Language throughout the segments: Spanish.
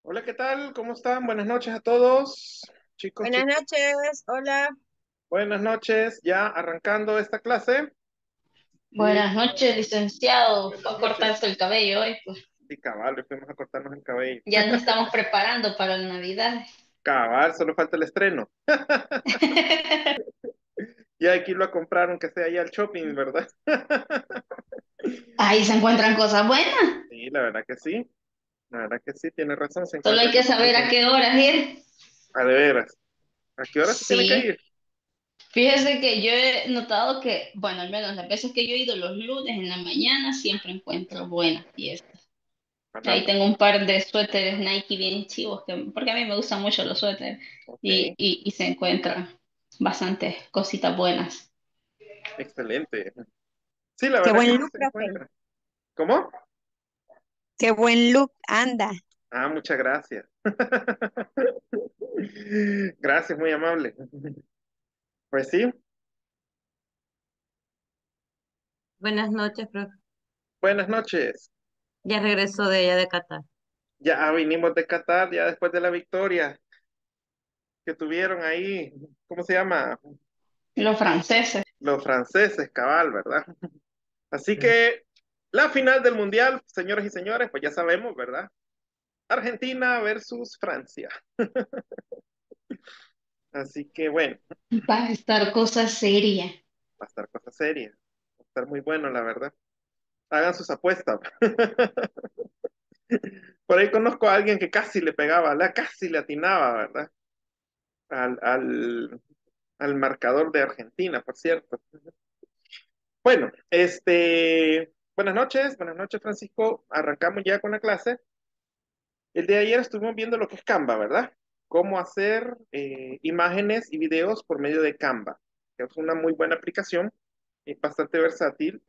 Hola, ¿qué tal? ¿Cómo están? Buenas noches a todos, chicos, Buenas chicas. noches, hola. Buenas noches, ya arrancando esta clase. Y Buenas noches, licenciado. Fue buenas a noches. cortarse el cabello hoy, pues Y cabal, le fuimos a cortarnos el cabello. ya nos estamos preparando para la Navidad. Cabal, solo falta el estreno. Y hay que irlo a comprar, aunque sea allá al shopping, ¿verdad? Ahí se encuentran cosas buenas. Sí, la verdad que sí. La verdad que sí, tiene razón, se Solo hay encuentra que cosas muy saber a buenas. qué horas ir. A de veras. ¿A qué hora se tiene que Sí, ir? fíjese que yo he notado que, bueno, al menos las veces que yo he ido los lunes en la mañana, siempre encuentro buenas piezas. Ahí Ándale. tengo un par de suéteres Nike bien chivos, porque a mí me gustan mucho los suéteres Ok, y se encuentran bastantes cositas buenas. excelente. Sí, la Qué verdad que buen sí look, se profe. encuentra. ¿Cómo? Qué buen look anda. Ah, muchas gracias. Gracias, muy amable. Pues sí, Buenas noches, profe. buenas noches. Ya regresó de ella de Qatar. Ya vinimos de Qatar, ya después de la victoria que tuvieron ahí, ¿cómo se llama? Los franceses. Los franceses, cabal, ¿verdad? Así que la final del Mundial, señores y señores, pues ya sabemos, ¿verdad? Argentina versus Francia. Así que bueno, Va a estar cosa seria. va a estar cosa seria, va a estar muy bueno, la verdad. Hagan sus apuestas. Por ahí conozco a alguien que casi le pegaba, casi le atinaba, ¿verdad? Al, al, al marcador de Argentina, por cierto. Bueno, buenas noches, Francisco. Arrancamos ya con la clase. El de ayer estuvimos viendo lo que es Canva, ¿verdad? Cómo hacer imágenes y videos por medio de Canva. Es una muy buena aplicación, bastante versátil,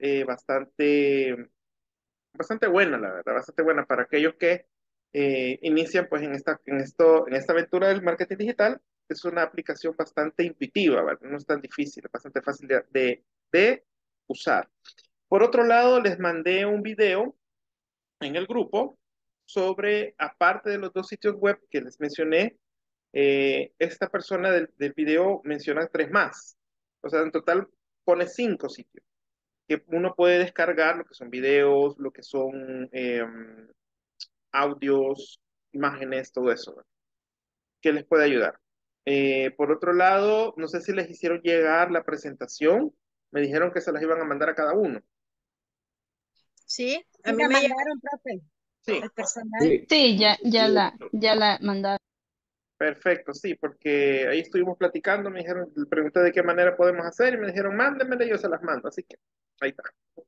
bastante buena, la verdad, bastante buena para aquellos que inician pues en esta aventura del marketing digital. Es una aplicación bastante intuitiva, ¿verdad? No es tan difícil, es bastante fácil de usar. Por otro lado, les mandé un video en el grupo sobre, aparte de los dos sitios web que les mencioné, esta persona del video menciona tres más. O sea, en total pone cinco sitios que uno puede descargar, lo que son videos, lo que son audios, imágenes, todo eso, ¿verdad? Que les puede ayudar. Por otro lado, no sé si les hicieron llegar la presentación, me dijeron que se las iban a mandar a cada uno. Sí, a Sí, mí la me llegó mandaron, profe, Sí, el personal. Sí, sí, ya la mandaron. perfecto, sí, porque ahí estuvimos platicando, me dijeron, le pregunté de qué manera podemos hacer y me dijeron, mándenmela y yo se las mando, así que ahí está.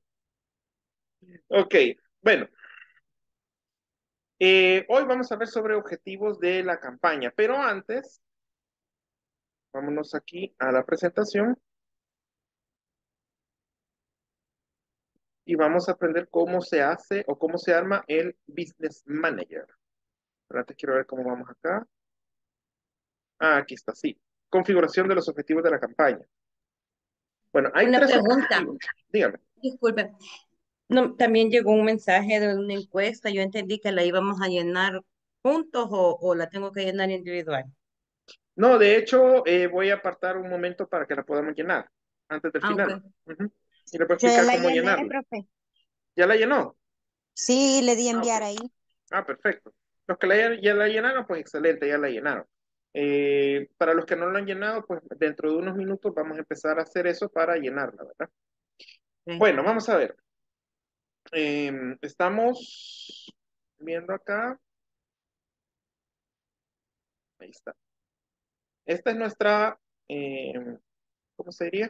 Ok, bueno, hoy vamos a ver sobre objetivos de la campaña, pero antes, vámonos aquí a la presentación y vamos a aprender cómo se hace o cómo se arma el Business Manager. Pero antes quiero ver cómo vamos acá. Ah, aquí está, sí. Configuración de los objetivos de la campaña. Bueno, hay Una tres pregunta, objetivos. Dígame. disculpe. No, también llegó un mensaje de una encuesta. Yo entendí que la íbamos a llenar juntos o la tengo que llenar individual. No, de hecho, voy a apartar un momento para que la podamos llenar antes del Ah, final. ok. Ujú. Y le voy a yo ya explicar la cómo llené, llenarla. profe. ¿Ya la llenó? Sí, le di Ah, ok. enviar ahí. Ah, perfecto. Los que ya la llenaron, pues excelente, ya la llenaron. Para los que no lo han llenado, pues dentro de unos minutos vamos a empezar a hacer eso para llenarla, ¿verdad? Ok. Bueno, vamos a ver. Estamos viendo acá. Ahí está. Esta es nuestra, ¿cómo se diría?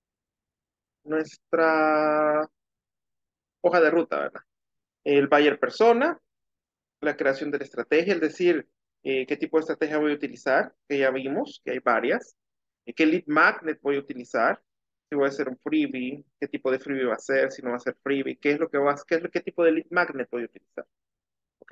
Nuestra hoja de ruta, ¿verdad? El buyer persona, la creación de la estrategia, es decir, qué tipo de estrategia voy a utilizar, que ya vimos que hay varias, qué lead magnet voy a utilizar, si voy a hacer un freebie, qué tipo de freebie va a ser, si no va a ser freebie, qué es lo que qué tipo de lead magnet voy a utilizar, ¿ok?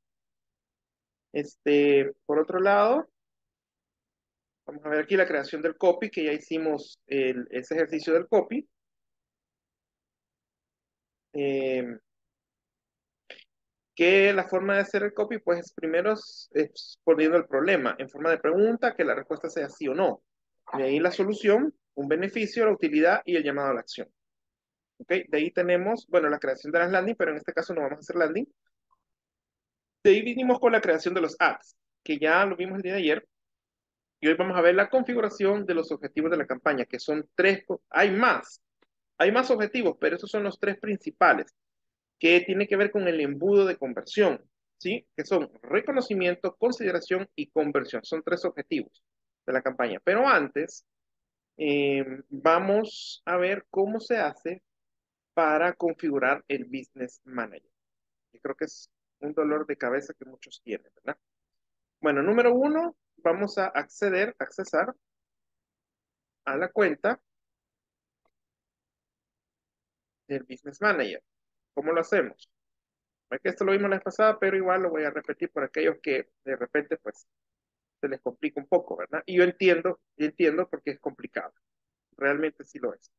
Por otro lado, vamos a ver aquí la creación del copy, que ya hicimos ese ejercicio del copy. Eh, Que la forma de hacer el copy, pues primero es poniendo el problema en forma de pregunta, que la respuesta sea sí o no. De ahí la solución, un beneficio, la utilidad y el llamado a la acción. ¿Ok? De ahí tenemos, bueno, la creación de las landing, pero en este caso no vamos a hacer landing. De ahí vinimos con la creación de los ads, que ya lo vimos el día de ayer. Y hoy vamos a ver la configuración de los objetivos de la campaña, que son tres, hay más objetivos, pero esos son los tres principales, que tiene que ver con el embudo de conversión, ¿sí? Que son reconocimiento, consideración y conversión. Son tres objetivos de la campaña. Pero antes, vamos a ver cómo se hace para configurar el Business Manager. Yo creo que es un dolor de cabeza que muchos tienen, ¿verdad? Bueno, número uno, vamos a accesar a la cuenta del Business Manager. ¿Cómo lo hacemos? Es que esto lo vimos la vez pasada, pero igual lo voy a repetir por aquellos que de repente pues se les complica un poco, ¿verdad? Y yo entiendo porque es complicado. Realmente sí lo es.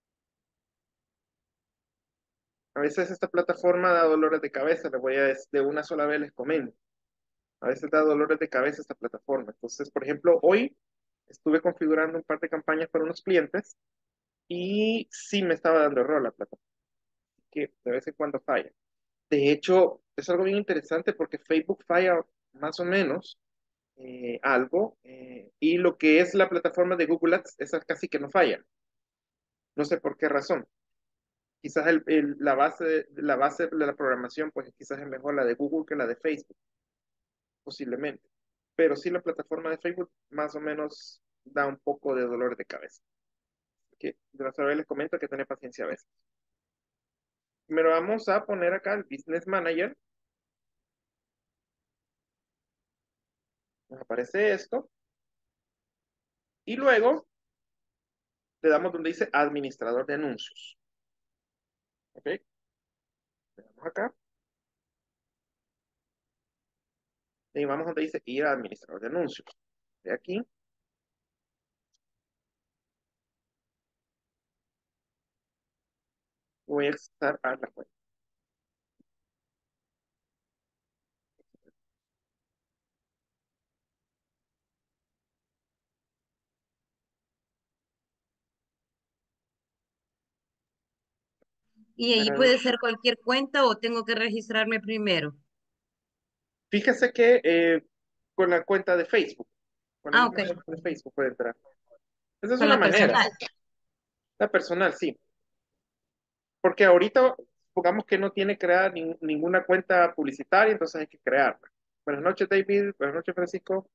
A veces esta plataforma da dolores de cabeza, de una sola vez les comento. A veces da dolores de cabeza esta plataforma. Entonces, por ejemplo, hoy estuve configurando un par de campañas para unos clientes y sí me estaba dando error la plataforma, que de vez en cuando falla. De hecho, es algo bien interesante porque Facebook falla más o menos algo y lo que es la plataforma de Google Ads, esa casi que no falla. No sé por qué razón. Quizás la base de la programación, pues quizás es mejor la de Google que la de Facebook, posiblemente. Pero sí la plataforma de Facebook más o menos da un poco de dolor de cabeza. Que de otra vez les comento que tener paciencia a veces. Primero vamos a poner acá el Business Manager. Nos aparece esto. Y luego le damos donde dice Administrador de Anuncios. ¿Ok? Le damos acá. Y vamos donde dice ir a Administrador de Anuncios. De aquí. Voy a accesar a la cuenta. ¿Y ahí puede ser cualquier cuenta o tengo que registrarme primero? Fíjese que con la cuenta de Facebook, con la Ah, misma ok. cuenta de Facebook puede entrar. Esa es Con una la manera. personal. La personal, sí. Porque ahorita, supongamos que no tiene creada ninguna cuenta publicitaria, entonces hay que crearla. Buenas noches, David. Buenas noches, Francisco.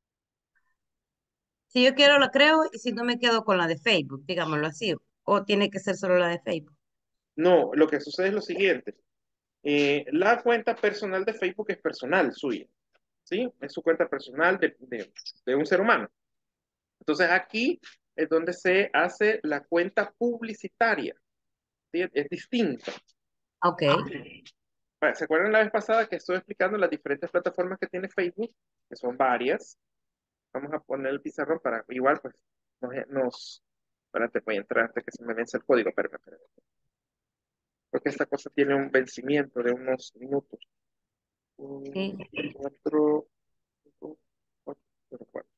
Si yo quiero la creo y si no me quedo con la de Facebook, digámoslo así. O tiene que ser solo la de Facebook. No, lo que sucede es lo siguiente. La cuenta personal de Facebook es personal suya, ¿sí? Es su cuenta personal de un ser humano. Entonces aquí es donde se hace la cuenta publicitaria, ¿sí? Es distinta. Ok. Vale, ¿se acuerdan la vez pasada que estuve explicando las diferentes plataformas que tiene Facebook? Que son varias. Vamos a poner el pizarrón para, igual, pues, espérate, voy a entrar antes que se me vence el código, espérame. Porque esta cosa tiene un vencimiento de unos minutos. Sí. 4, 4, 4.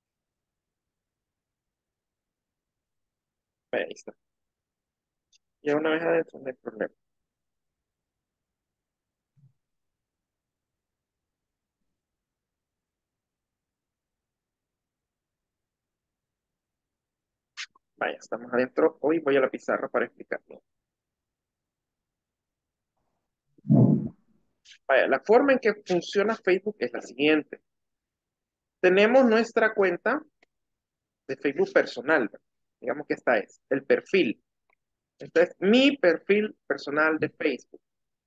Ahí está. Ya una vez adentro no hay problema. Vaya, estamos adentro. Hoy voy a la pizarra para explicarlo. Vaya, la forma en que funciona Facebook es la siguiente. Tenemos nuestra cuenta de Facebook personal. Digamos que esta es el perfil. Este es mi perfil personal de Facebook.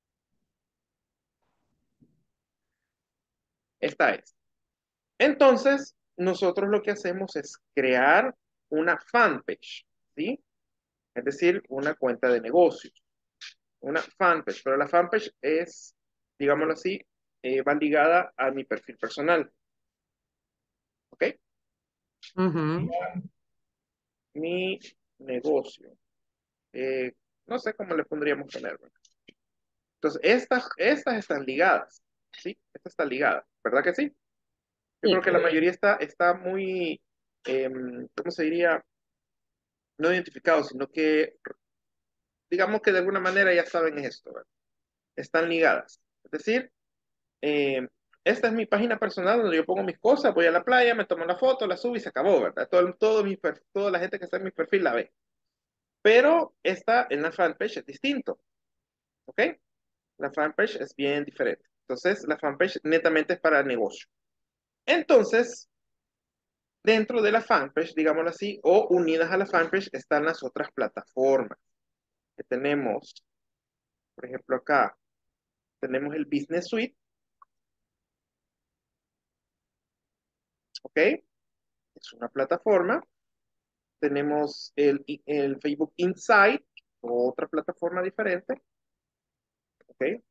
Esta es. Entonces, nosotros lo que hacemos es crear una fanpage, ¿sí? Es decir, una cuenta de negocios. Una fanpage, pero la fanpage es, digámoslo así, va ligada a mi perfil personal. ¿Ok? Ujú. Mi negocio. No sé cómo le pondríamos poner, ¿verdad? Entonces, estas están ligadas, ¿sí? Esta está ligada, ¿verdad que sí? Yo Sí. creo que la mayoría está muy, ¿cómo se diría? No identificado, sino que, digamos que de alguna manera ya saben esto, ¿verdad? Están ligadas. Es decir, eh, esta es mi página personal donde yo pongo mis cosas, voy a la playa, me tomo la foto, la subo y se acabó, ¿verdad? Toda la gente que está en mi perfil la ve. Pero esta en la fanpage es distinto, ¿ok? La fanpage es bien diferente. Entonces, la fanpage netamente es para el negocio. Entonces, dentro de la fanpage, digámoslo así, o unidas a la fanpage, están las otras plataformas que tenemos. Por ejemplo, acá tenemos el Business Suite, ¿ok? Es una plataforma. Tenemos el Facebook Insight, otra plataforma diferente, ¿ok?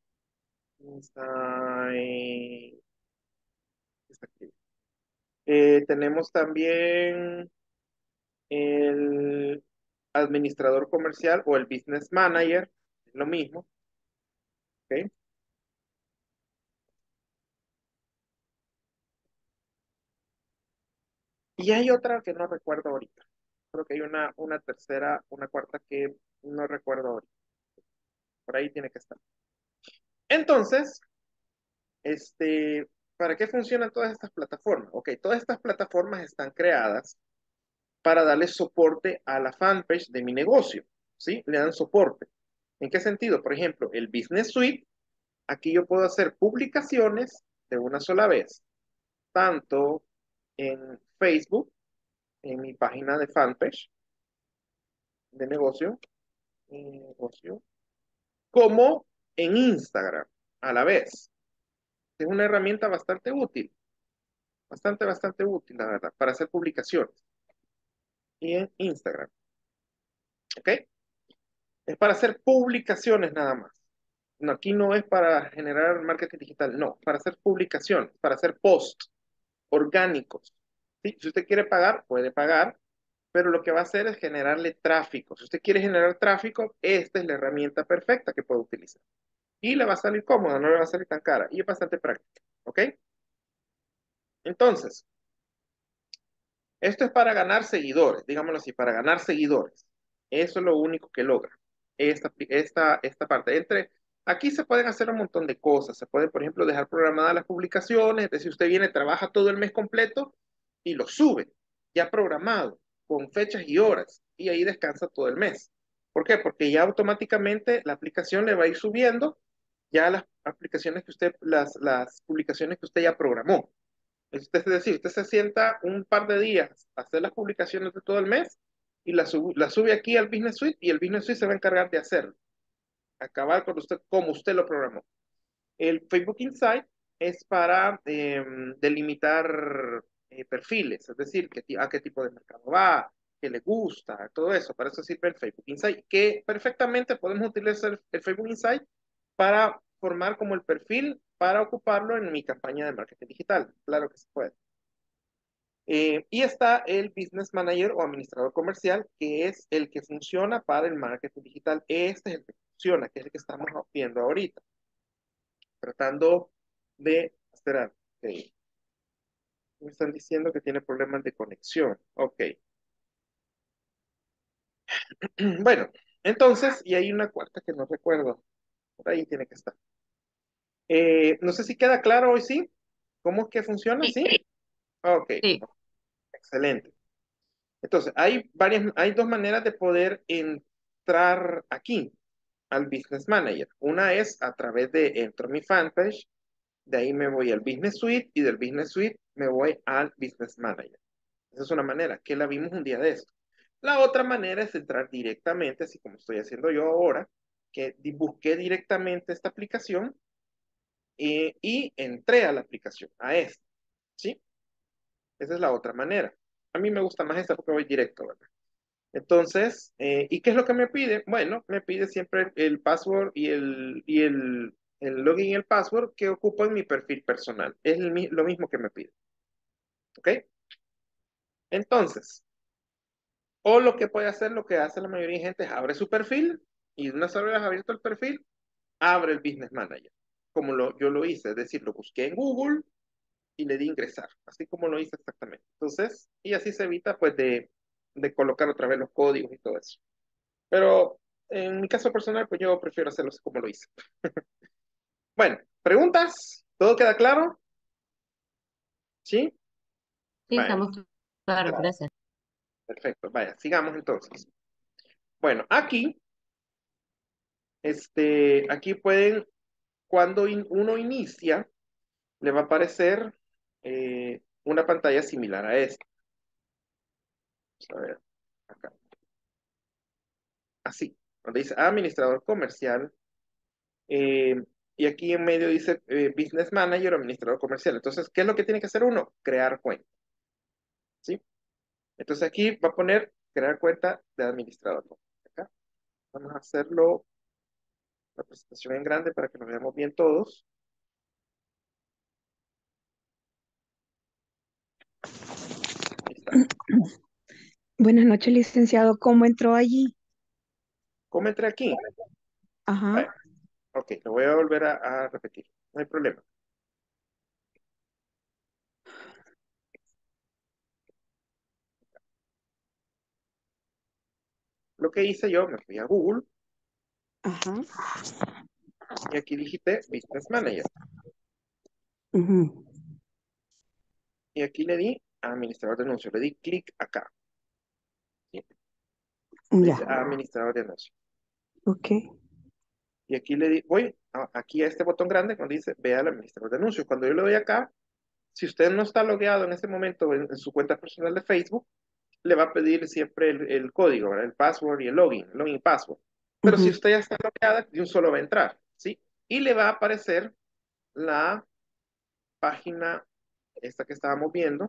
Insight, está aquí. Tenemos también el administrador comercial o el business manager, es lo mismo, ¿ok? Y hay otra que no recuerdo ahorita. Creo que hay una tercera, una cuarta que no recuerdo ahorita. Por ahí tiene que estar. Entonces, ¿para qué funcionan todas estas plataformas? Ok, todas estas plataformas están creadas para darle soporte a la fanpage de mi negocio, ¿sí? Le dan soporte. ¿En qué sentido? Por ejemplo, el Business Suite, aquí yo puedo hacer publicaciones de una sola vez, tanto en Facebook, en mi página de fanpage de negocio, como en Instagram a la vez. Es una herramienta bastante útil, la verdad, para hacer publicaciones. Y en Instagram, ¿ok? Es para hacer publicaciones nada más. No, aquí no es para generar marketing digital, no, para hacer publicaciones, para hacer posts orgánicos. ¿Sí? Si usted quiere pagar, puede pagar, pero lo que va a hacer es generarle tráfico. Si usted quiere generar tráfico, esta es la herramienta perfecta que puede utilizar. Y le va a salir cómoda, no le va a salir tan cara y es bastante práctica. ¿Ok? Entonces, esto es para ganar seguidores, digámoslo así, para ganar seguidores. Eso es lo único que logra esta parte. Aquí se pueden hacer un montón de cosas. Se puede, por ejemplo, dejar programadas las publicaciones. Es decir, usted viene, trabaja todo el mes completo y lo sube, ya programado, con fechas y horas, y ahí descansa todo el mes. ¿Por qué? Porque ya automáticamente la aplicación le va a ir subiendo ya las aplicaciones que las publicaciones que usted ya programó. Es decir, usted se sienta un par de días a hacer las publicaciones de todo el mes y la sube aquí al Business Suite y el Business Suite se va a encargar de hacerlo, acabar con usted como usted lo programó. El Facebook Insight es para delimitar perfiles, es decir, a qué tipo de mercado va, qué le gusta, todo eso. Para eso sirve el Facebook Insight, que perfectamente podemos utilizar el Facebook Insight para formar como el perfil para ocuparlo en mi campaña de marketing digital. Claro que se puede. Y está el Business Manager o administrador comercial, que es el que funciona para el marketing digital. Este es el que funciona, que es el que estamos viendo ahorita. Tratando de esperar. Ok. Me están diciendo que tiene problemas de conexión. Ok. Bueno, entonces, y hay una cuarta que no recuerdo. Por ahí tiene que estar. No sé si queda claro hoy, ¿sí? ¿Cómo es que funciona? ¿Sí? Ok, Sí. excelente. Entonces, hay dos maneras de poder entrar aquí al Business Manager. Una es a través de entro a mi fanpage, de ahí me voy al Business Suite y del Business Suite me voy al Business Manager. Esa es una manera que la vimos un día de esto. La otra manera es entrar directamente, así como estoy haciendo yo ahora, que busqué directamente esta aplicación y entré a la aplicación, a esta, ¿sí? Esa es la otra manera. A mí me gusta más esta porque voy directo, ¿verdad? Entonces, ¿y qué es lo que me pide? Bueno, me pide siempre el password el login y el password que ocupo en mi perfil personal. Es lo mismo que me pide. ¿Ok? Entonces, o lo que puede hacer, lo que hace la mayoría de gente es abre su perfil y de una sola vez abierto el perfil, abre el Business Manager, como yo lo hice, es decir, lo busqué en Google y le di ingresar, así como lo hice exactamente. Entonces, y así se evita pues de colocar otra vez los códigos y todo eso. Pero en mi caso personal, pues yo prefiero hacerlo así como lo hice. Bueno, ¿preguntas? ¿Todo queda claro? ¿Sí? Sí, Vaya, estamos claros, gracias. perfecto. Vaya, sigamos entonces. Bueno, aquí, aquí pueden, cuando uno inicia, le va a aparecer una pantalla similar a esta. Vamos a ver, acá. Así, donde dice administrador comercial, eh, y aquí en medio dice Business Manager o administrador comercial. Entonces, ¿qué es lo que tiene que hacer uno? Crear cuenta, ¿sí? Entonces aquí va a poner crear cuenta de administrador. Acá. Vamos a hacerlo, la presentación en grande para que nos veamos bien todos. Ahí está. Buenas noches, licenciado. ¿Cómo entró allí? ¿Cómo entré aquí? Ajá. Vale. Ok, lo voy a volver a repetir. No hay problema. Lo que hice yo, me fui a Google Ajá. y aquí digité Business Manager. Ujú. Y aquí le di a administrador de anuncios. Le di clic acá. ¿Sí? Ya. Dice administrador de anuncios. Ok. Y aquí le di, voy aquí a este botón grande donde dice ve al administrador de anuncios. Cuando yo le doy acá, si usted no está logueado en ese momento en su cuenta personal de Facebook, le va a pedir siempre el código, ¿verdad? El password y el login y password. Pero si Ujú. usted ya está logueada, de un solo va a entrar, ¿sí? Y le va a aparecer la página, esta que estábamos viendo,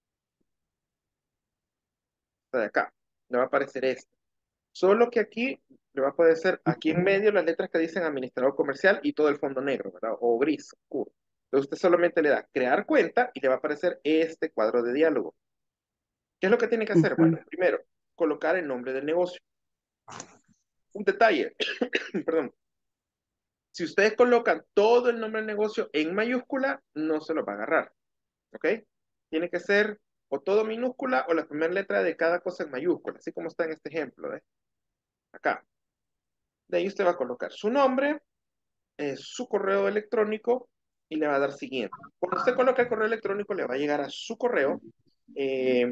esta de acá. Le va a aparecer esta. Solo que aquí le va a aparecer aquí en medio las letras que dicen administrador comercial y todo el fondo negro, ¿verdad? O gris, oscuro. Entonces usted solamente le da crear cuenta y le va a aparecer este cuadro de diálogo. ¿Qué es lo que tiene que hacer? Bueno, Ujú. primero, colocar el nombre del negocio. Un detalle, perdón. Si ustedes colocan todo el nombre del negocio en mayúscula, no se lo va a agarrar. ¿Ok? Tiene que ser o todo minúscula o la primera letra de cada cosa en mayúscula, así como está en este ejemplo, ¿eh? Acá. De ahí usted va a colocar su nombre, su correo electrónico y le va a dar siguiente. Cuando usted coloca el correo electrónico, le va a llegar a su correo eh,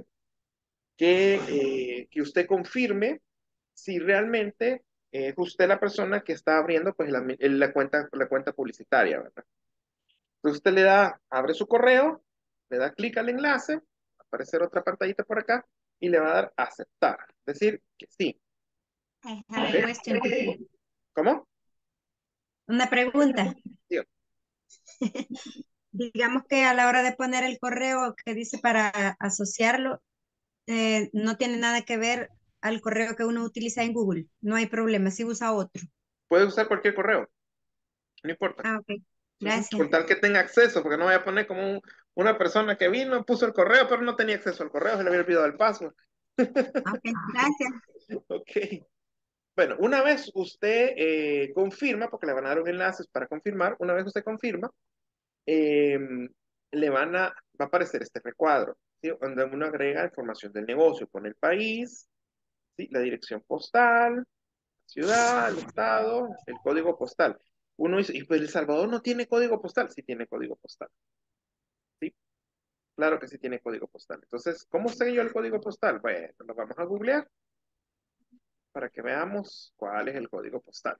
que usted confirme si realmente es usted la persona que está abriendo pues, la cuenta publicitaria, ¿verdad? Entonces usted le da, abre su correo, le da clic al enlace, va a aparecer otra pantallita por acá y le va a dar aceptar, es decir, que sí. I have ¿Ok? a question. ¿Cómo? Una pregunta. Sí. Digamos que a la hora de poner el correo que dice para asociarlo, no tiene nada que ver al correo que uno utiliza en Google. No hay problema, si usa otro. Puede usar cualquier correo, no importa. Ah, ok. Ujú. Gracias. Con tal que tenga acceso, porque no voy a poner como una persona que vino, puso el correo, pero no tenía acceso al correo, se le había olvidado el password. Ok, gracias. Ok. Bueno, una vez usted confirma, porque le van a dar un enlace para confirmar, una vez usted confirma, eh, va a aparecer este recuadro, ¿sí? Donde uno agrega información del negocio, pone el país, ¿sí? La dirección postal, ciudad, el estado, el código postal. Uno dice, y pues El Salvador no tiene código postal, sí tiene código postal, ¿sí? Claro que sí tiene código postal. Entonces, ¿cómo sé yo el código postal? Bueno, lo vamos a googlear para que veamos cuál es el código postal.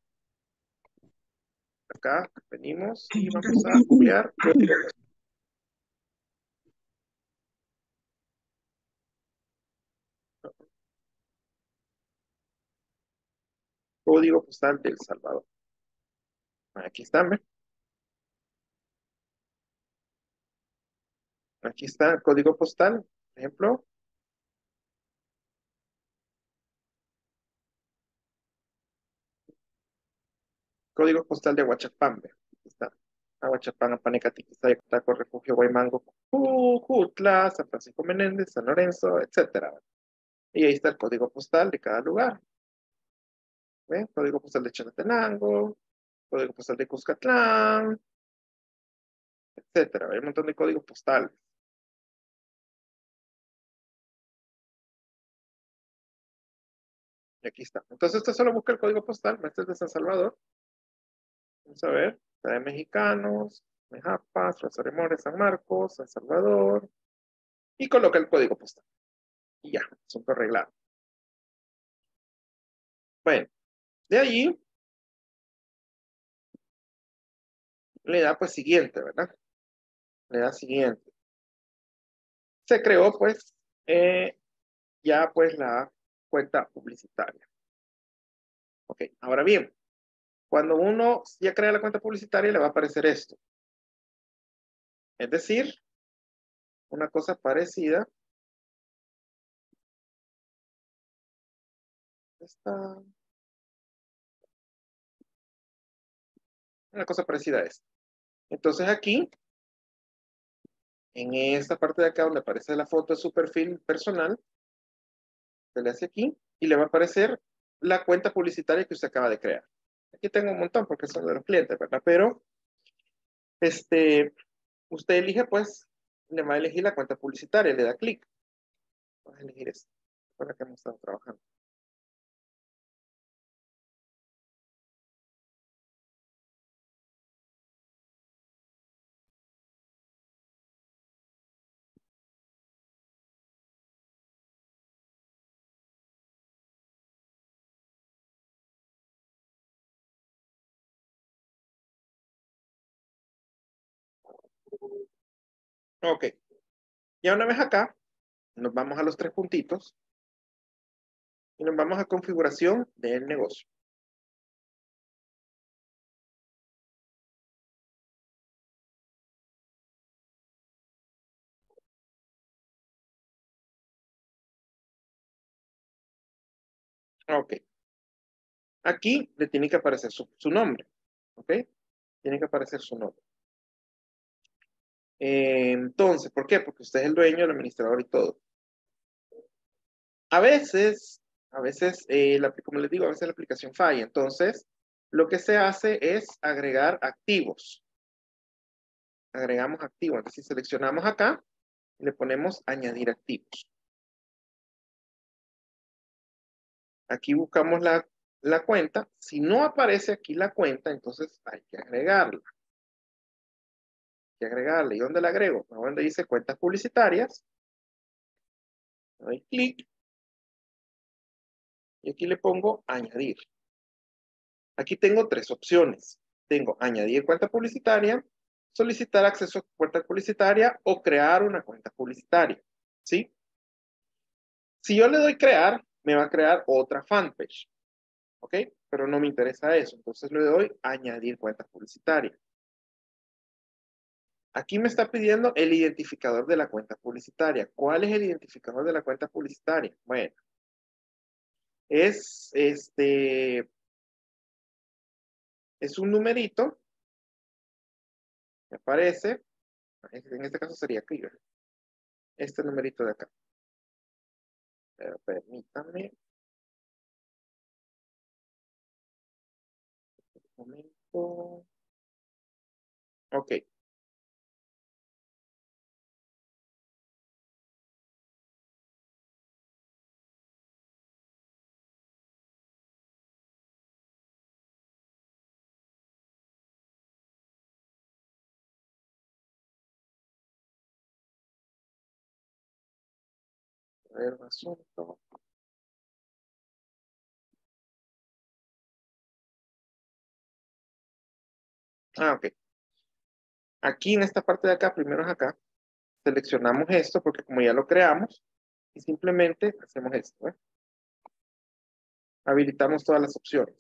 Acá venimos y vamos a googlear código postal de El Salvador. Aquí está, ¿ve? Aquí está el código postal, por ejemplo, código postal de Huachapán, ¿ve? Aquí está. Huachapán, Apanecatiki, Taco, Refugio, Guaymango, Jujutla, San Francisco Menéndez, San Lorenzo, etcétera. Y ahí está el código postal de cada lugar. ¿Ve? Código postal de Chalatenango, código postal de Cuscatlán, etcétera. Hay un montón de códigos postales. Y aquí está. Entonces usted solo busca el código postal. Este es de San Salvador. Vamos a ver. Ciudad de Mexicanos, Mejapas, Rosario Mores, San Marcos, San Salvador. Y coloca el código postal. Y ya, asunto arreglado. Bueno, de allí le da pues siguiente, ¿verdad? Le da siguiente. Se creó pues ya pues la cuenta publicitaria. Ok, ahora bien, cuando uno ya crea la cuenta publicitaria le va a aparecer esto. Es decir, una cosa parecida. Esta, una cosa parecida a esta. Entonces aquí, en esta parte de acá donde aparece la foto de su perfil personal, se le hace aquí y le va a aparecer la cuenta publicitaria que usted acaba de crear. Aquí tengo un montón porque son de los clientes, ¿verdad? Pero usted elige pues, le va a elegir la cuenta publicitaria, le da clic. Vamos a elegir esta, con la que hemos estado trabajando. Ok, ya una vez acá, nos vamos a los tres puntitos y nos vamos a configuración del negocio. Ok, aquí le tiene que aparecer su nombre, ¿ok? Tiene que aparecer su nombre. Entonces, ¿por qué? Porque usted es el dueño, el administrador y todo. A veces, como les digo, a veces la aplicación falla. Entonces, lo que se hace es agregar activos. Agregamos activos. Entonces, seleccionamos acá y le ponemos añadir activos. Aquí buscamos la cuenta. Si no aparece aquí la cuenta, entonces hay que agregarla. Hay que agregarla. ¿Y dónde la agrego? Donde dice cuentas publicitarias. Le doy clic. Y aquí le pongo añadir. Aquí tengo tres opciones. Tengo añadir cuenta publicitaria, solicitar acceso a cuenta publicitaria o crear una cuenta publicitaria. ¿Sí? Si yo le doy crear, me va a crear otra fanpage. ¿Ok? Pero no me interesa eso. Entonces le doy añadir cuenta publicitaria. Aquí me está pidiendo el identificador de la cuenta publicitaria. ¿Cuál es el identificador de la cuenta publicitaria? Bueno, es es un numerito que aparece. En este caso sería aquí, ¿verdad? Este numerito de acá. Pero permítanme un momento. Ok. A ver, un asunto. Ah, ok. Aquí en esta parte de acá, primero es acá, seleccionamos esto porque como ya lo creamos, y simplemente hacemos esto, ¿eh? Habilitamos todas las opciones.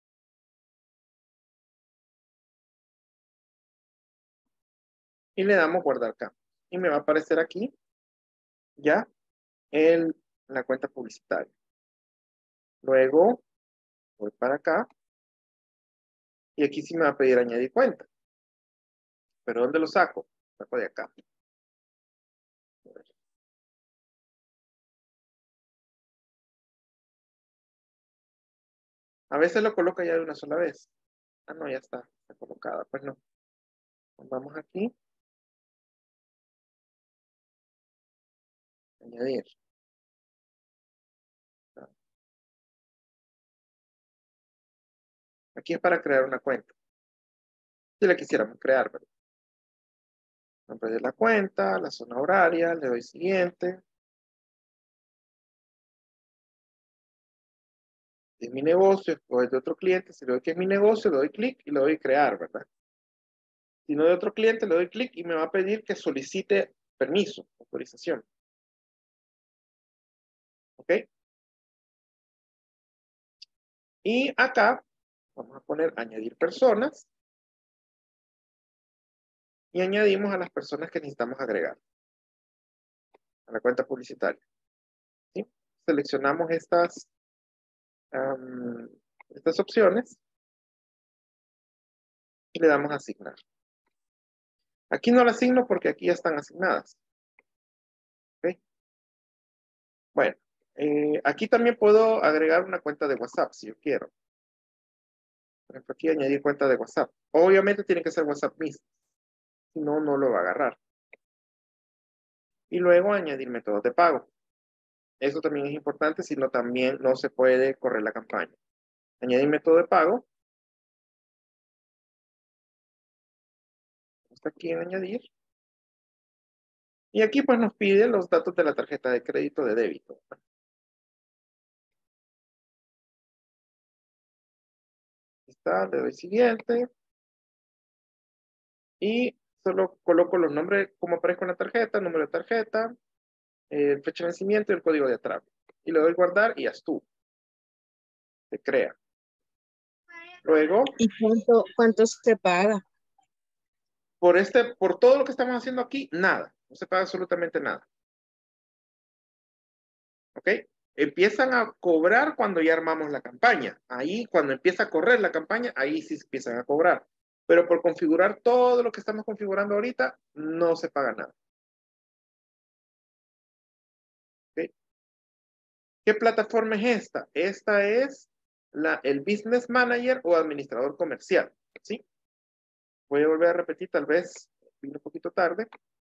Y le damos guardar cambios. Y me va a aparecer aquí ya la cuenta publicitaria. Luego voy para acá y aquí sí me va a pedir añadir cuenta. ¿Pero dónde lo saco? Lo saco de acá. A veces lo coloca ya de una sola vez. Ah, no, ya está colocada. Pues no. Vamos aquí. Añadir. Aquí es para crear una cuenta. Si la quisiéramos crear, ¿verdad? Nombre de la cuenta, la zona horaria, le doy siguiente. Es mi negocio, o es de otro cliente. Si le doy que es mi negocio, le doy clic y le doy crear, ¿verdad? Si no de otro cliente, le doy clic y me va a pedir que solicite permiso, autorización. ¿Ok? Y acá vamos a poner añadir personas. Y añadimos a las personas que necesitamos agregar a la cuenta publicitaria. ¿Sí? Seleccionamos estas opciones y le damos a asignar. Aquí no la asigno porque aquí ya están asignadas. ¿Ok? Bueno, aquí también puedo agregar una cuenta de WhatsApp si yo quiero. Por ejemplo, aquí añadir cuenta de WhatsApp. Obviamente tiene que ser WhatsApp mismo. Si no, no lo va a agarrar. Y luego añadir métodos de pago. Eso también es importante, si no también no se puede correr la campaña. Añadir método de pago. Está aquí en añadir. Y aquí pues nos pide los datos de la tarjeta de crédito de débito. Está, le doy siguiente. Y solo coloco los nombres como aparezco en la tarjeta, número de tarjeta, fecha de vencimiento y el código de atrás. Y le doy guardar y haz tú. Se crea. Luego, ¿Y cuánto se paga? por todo lo que estamos haciendo aquí, nada. No se paga absolutamente nada. ¿Ok? Empiezan a cobrar cuando ya armamos la campaña. Ahí, cuando empieza a correr la campaña, ahí sí se empiezan a cobrar. Pero por configurar todo lo que estamos configurando ahorita, no se paga nada. ¿Ok? ¿Qué plataforma es esta? Esta es el Business Manager o Administrador Comercial. ¿Sí? Voy a volver a repetir, tal vez vine un poquito tarde.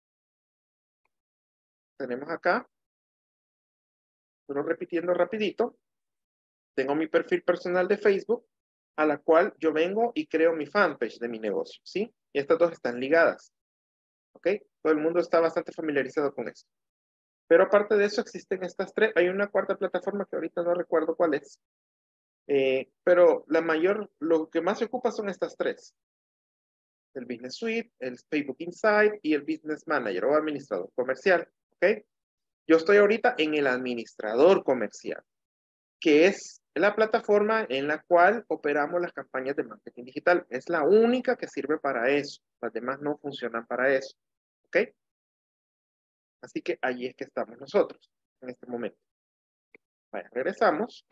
Tenemos acá, pero repitiendo rapidito, tengo mi perfil personal de Facebook, a la cual yo vengo y creo mi fanpage de mi negocio, ¿sí? Y estas dos están ligadas, ¿ok? Todo el mundo está bastante familiarizado con esto. Pero aparte de eso existen estas tres. Hay una cuarta plataforma que ahorita no recuerdo cuál es. Pero lo que más se ocupa son estas tres. El Business Suite, el Facebook Insight y el Business Manager o administrador comercial, ¿ok? Yo estoy ahorita en el administrador comercial, que es la plataforma en la cual operamos las campañas de marketing digital. Es la única que sirve para eso. Las demás no funcionan para eso, ¿ok? Así que ahí es que estamos nosotros en este momento. Vaya, regresamos.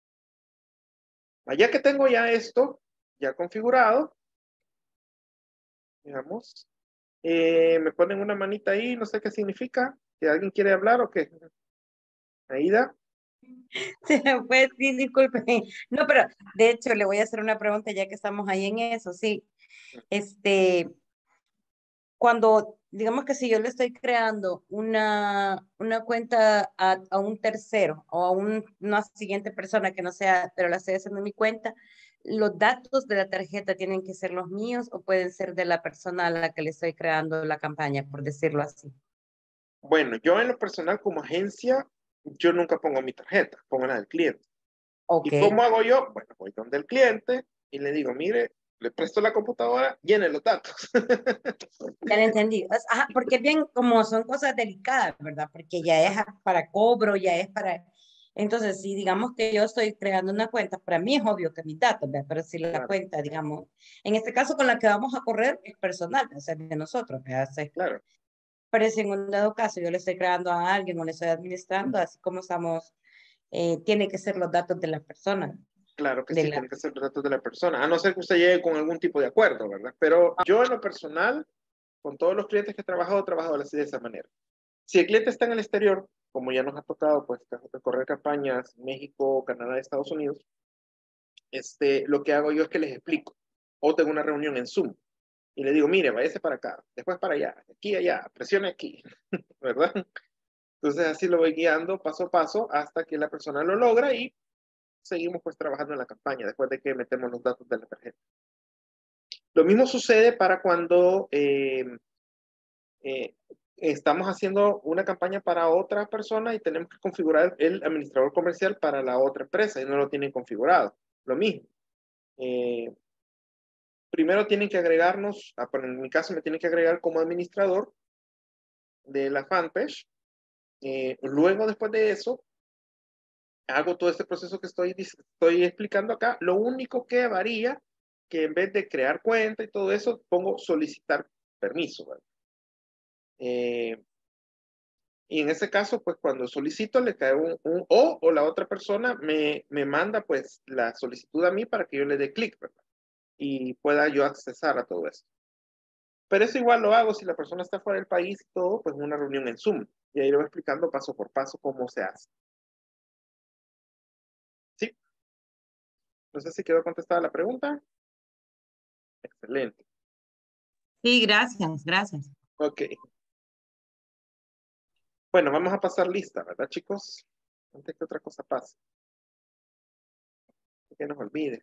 Ya que tengo ya esto ya configurado, digamos, me ponen una manita ahí, no sé qué significa, que alguien quiere hablar o qué. Aida. Pues sí, disculpe. No, pero de hecho le voy a hacer una pregunta ya que estamos ahí en eso, sí. Este, cuando, digamos que si yo le estoy creando una cuenta a un tercero o a una siguiente persona que no sea, pero la estoy haciendo en mi cuenta, ¿los datos de la tarjeta tienen que ser los míos o pueden ser de la persona a la que le estoy creando la campaña, por decirlo así? Bueno, yo en lo personal como agencia, yo nunca pongo mi tarjeta, pongo la del cliente. Ok, ¿Y cómo hago yo? Bueno, voy donde el cliente y le digo, mire, le presto la computadora, llene los datos. ya lo entendí. Ajá, porque bien, como son cosas delicadas, ¿verdad? Porque ya es para cobro, ya es para... Entonces, si digamos que yo estoy creando una cuenta, para mí es obvio que mis datos, ¿verdad? Pero si la Claro, cuenta, digamos, en este caso con la que vamos a correr es personal, o sea, de nosotros, ¿verdad? claro. Pero si en un dado caso yo le estoy creando a alguien o le estoy administrando, así como estamos, tiene que ser los datos de la persona, Claro que de sí, la... tiene que ser los datos de la persona, a no ser que usted llegue con algún tipo de acuerdo, ¿verdad? Pero yo en lo personal, con todos los clientes que he trabajado así de esa manera. Si el cliente está en el exterior, como ya nos ha tocado, pues, correr campañas en México, Canadá, Estados Unidos, lo que hago yo es que les explico. O tengo una reunión en Zoom y le digo, mire, váyase para acá, después para allá, aquí, allá, presione aquí, ¿verdad? Entonces así lo voy guiando paso a paso hasta que la persona lo logra y seguimos pues trabajando en la campaña después de que metemos los datos de la tarjeta. Lo mismo sucede para cuando eh, estamos haciendo una campaña para otra persona y tenemos que configurar el administrador comercial para la otra empresa y no lo tienen configurado. Lo mismo. Primero tienen que agregarnos, en mi caso me tienen que agregar como administrador de la fanpage. Luego, después de eso, hago todo este proceso que estoy explicando acá. Lo único que varía, que en vez de crear cuenta y todo eso, pongo solicitar permiso, ¿verdad? Y en ese caso, pues cuando solicito, le cae o la otra persona me manda pues la solicitud a mí para que yo le dé clic, ¿verdad? Y pueda yo accesar a todo esto. Pero eso igual lo hago si la persona está fuera del país y todo, pues en una reunión en Zoom. Y ahí lo voy explicando paso por paso cómo se hace. ¿Sí? No sé si quedó contestada la pregunta. Excelente. Sí, gracias, gracias. Ok. Bueno, vamos a pasar lista, ¿verdad, chicos? Antes que otra cosa pase. Que nos olvide.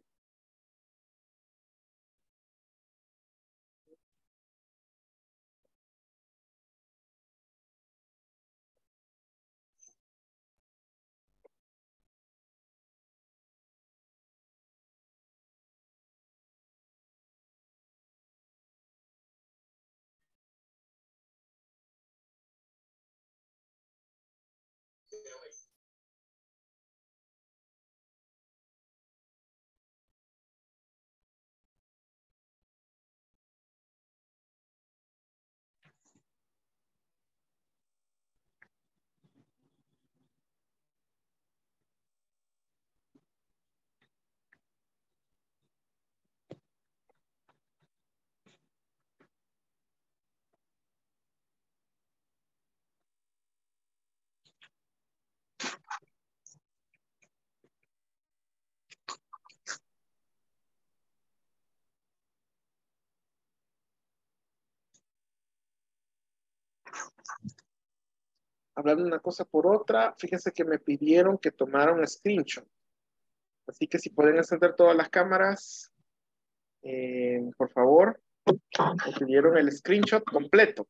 Hablando de una cosa por otra, fíjense que me pidieron que tomara un screenshot. Así que si pueden encender todas las cámaras, por favor, me pidieron el screenshot completo.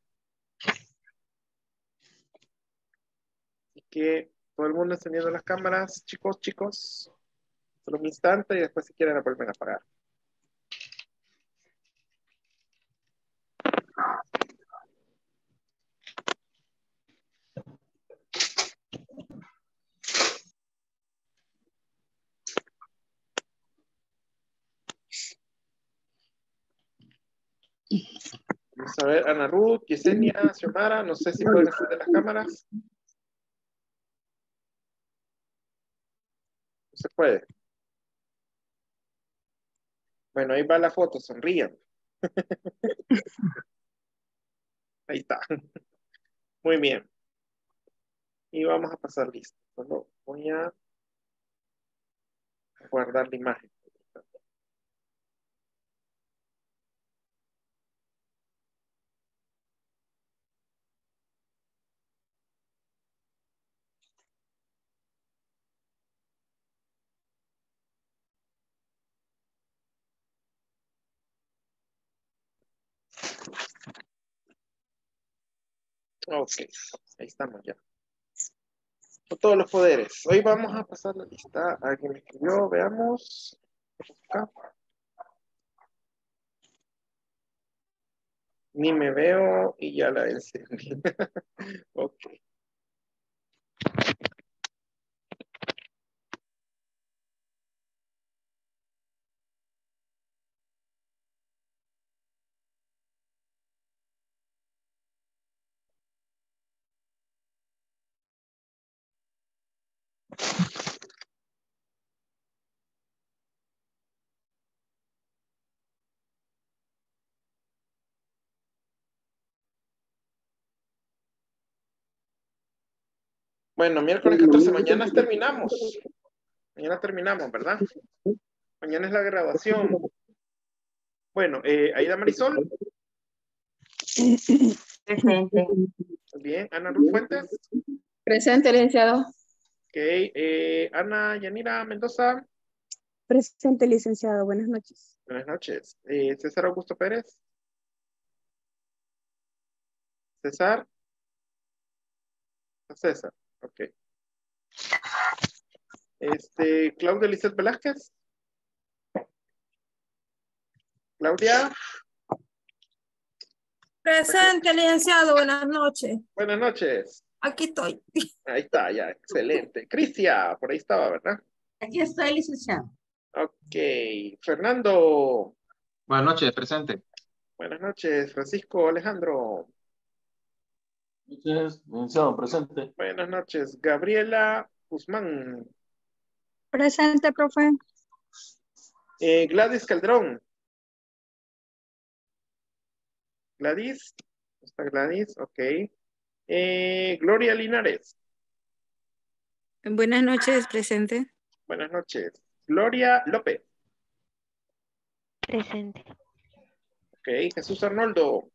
Así que todo el mundo encendiendo las cámaras, chicos, solo un instante y después si quieren la vuelven a apagar. Vamos a ver, Ana Ruth, Yesenia, Xiomara, no sé si pueden encender las cámaras. No se puede. Bueno, ahí va la foto, sonrían. Ahí está. Muy bien. Y vamos a pasar lista. Solo voy a guardar la imagen. Ok, ahí estamos ya. Con todos los poderes. Hoy vamos a pasar la lista. Alguien me escribió, veamos. Acá. Ni me veo y ya la encendí. Ok. Bueno, miércoles 14, mañana terminamos. Mañana terminamos, ¿verdad? Mañana es la graduación. Bueno, Aida Marisol. Presente. Muy bien. Ana Ruth Fuentes. Presente, licenciado. Ok. Ana Yanira Mendoza. Presente, licenciado. Buenas noches. Buenas noches. César Augusto Pérez. César. César. Ok. Claudia Lizeth Velázquez. Claudia. Presente, licenciado, buenas noches. Buenas noches. Aquí estoy. Ahí está, ya, excelente. Cristian, por ahí estaba, ¿verdad? Aquí estoy, licenciado. Ok. Fernando. Buenas noches, presente. Buenas noches. Francisco Alejandro. Noches, licenciado, presente. Buenas noches. Gabriela Guzmán. Presente, profe. Gladys Calderón. Gladys. ¿Está Gladys? Ok. Gloria Linares. Buenas noches, presente. Buenas noches. Gloria López. Presente. Ok. Jesús Arnoldo.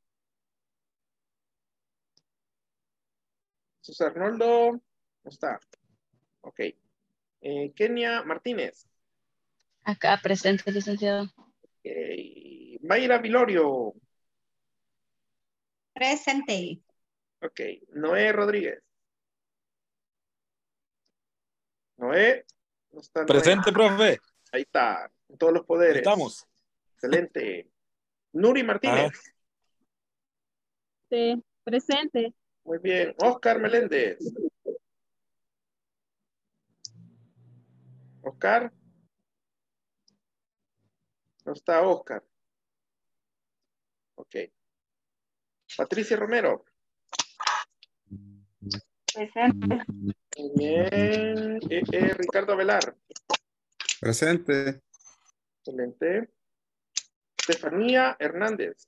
Jesús Arnoldo. No está. Ok. Kenia Martínez. Acá presente, licenciado. Ok. Mayra Vilorio. Presente. Ok. Noé Rodríguez. Noé. No está Noé. Presente, profe. Ahí está. En todos los Ahí poderes. estamos. Excelente. Nuri Martínez. Sí, presente. Muy bien. Oscar Meléndez. Oscar. No está Oscar. Ok. Patricia Romero. Presente. Muy bien. Ricardo Velar. Presente. Excelente. Estefanía Hernández.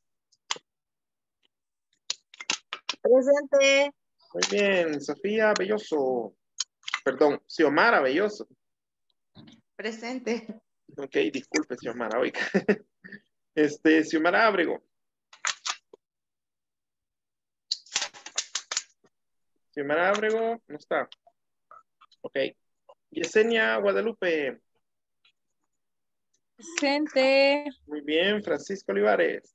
Presente. Muy bien. Sofía Belloso. Perdón, Xiomara Belloso. Presente. Ok, disculpe, Xiomara. Oiga. Xiomara Ábrego. Xiomara Ábrego no está. Ok. Yesenia Guadalupe. Presente. Muy bien. Francisco Olivares.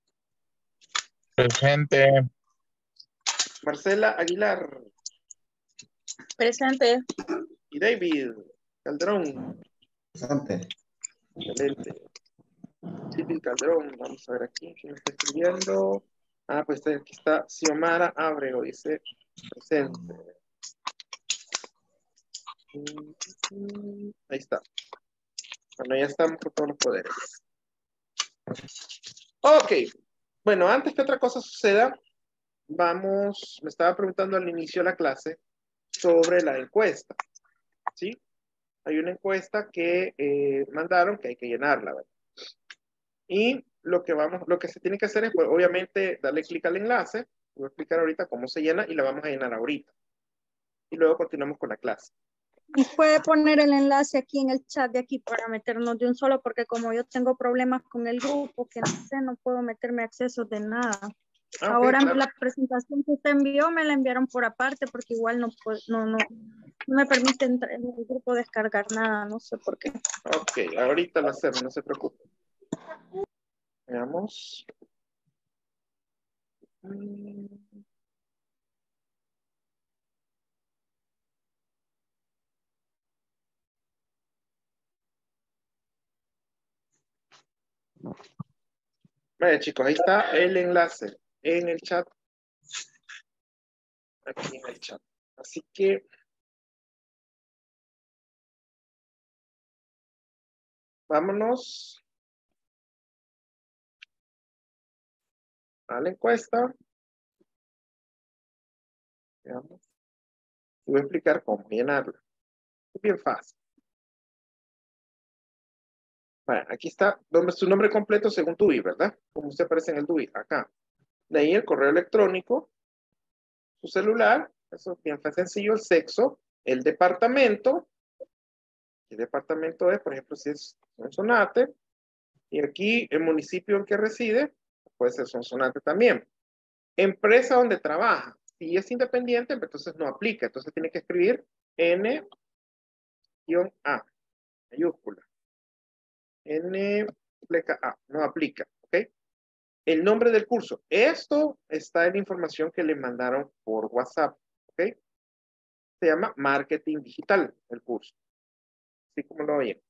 Presente. Marcela Aguilar. Presente. Y David Calderón. Presente. Excelente. David Calderón. Vamos a ver aquí quién está escribiendo. Ah, pues aquí está Xiomara Ábrego. Dice presente. Ahí está. Bueno, ya estamos con todos los poderes. Ok. Bueno, antes que otra cosa suceda, me estaba preguntando al inicio de la clase sobre la encuesta. ¿Sí? Hay una encuesta que mandaron que hay que llenarla, ¿verdad? Y lo que se tiene que hacer es, pues, obviamente, darle clic al enlace. Voy a explicar ahorita cómo se llena y la vamos a llenar ahorita. Y luego continuamos con la clase. ¿Y puede poner el enlace aquí en el chat de aquí para meternos de un solo? Porque como yo tengo problemas con el grupo, que no sé, no puedo meterme acceso de nada. Ah, Ahora okay, claro. la presentación que usted envió me la enviaron por aparte porque igual no me permite entrar en el grupo descargar nada, no sé por qué. Ok, ahorita lo hacemos, no se preocupe. Veamos. Vaya, chicos, ahí está el enlace en el chat. Aquí en el chat. Así que vámonos a la encuesta. Veamos. Y voy a explicar cómo llenarla. Es bien fácil. Bueno, aquí está su nombre completo según tu DUI, ¿verdad? Como usted aparece en el DUI, acá. De ahí el correo electrónico, su celular, eso es bien sencillo, el sexo, el departamento. ¿Qué departamento es? Por ejemplo, si es un Sonate, Y aquí el municipio en que reside puede ser Sonsonate también. Empresa donde trabaja. Si es independiente, entonces no aplica. Entonces tiene que escribir N-A, mayúscula. N-A, no aplica. ¿Ok? El nombre del curso. Esto está en la información que le mandaron por WhatsApp. ¿Ok? Se llama Marketing Digital, el curso. Así como lo oyen.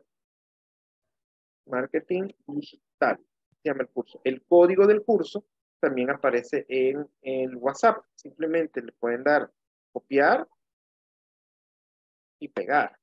Marketing Digital. Se llama el curso. El código del curso también aparece en el WhatsApp. Simplemente le pueden dar copiar y pegar.